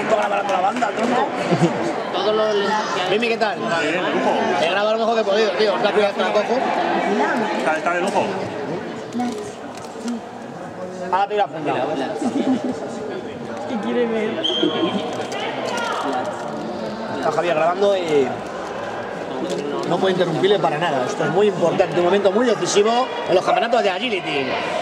toda la banda, tronco. Todos los... Mimi, ¿qué tal? Bien, de lujo. He grabado lo mejor que he podido, tío. Es la primera vez que la cojo. Está de lujo. Ahora te irá a fundar. ¿Qué quiere ver? Está Javier grabando y no puedo interrumpirle para nada. Esto es muy importante, un momento muy decisivo en los campeonatos de Agility.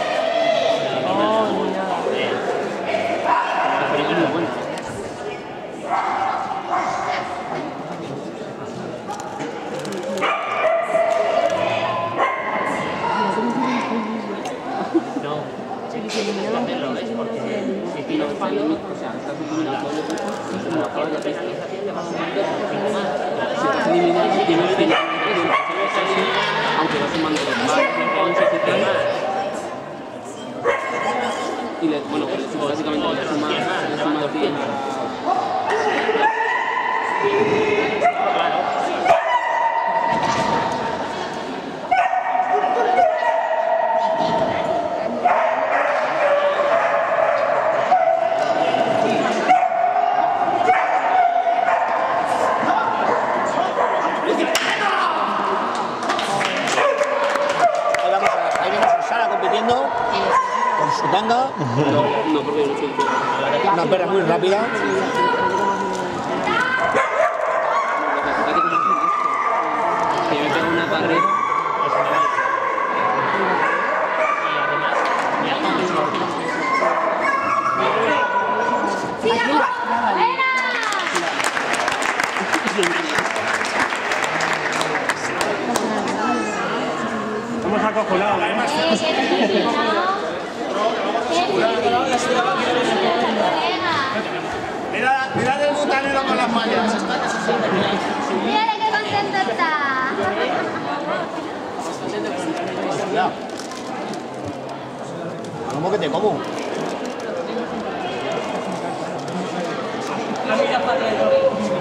Aunque va sumando y bueno, pues básicamente le suma tiempo. Con su tanga, No, porque yo no soy una perra muy rápida. Que me pega una barrera. Estamos acojonados, además. Mirad el butanero con las mallas. Mira qué contento está. ¿Cómo que te como? La mira para adentro.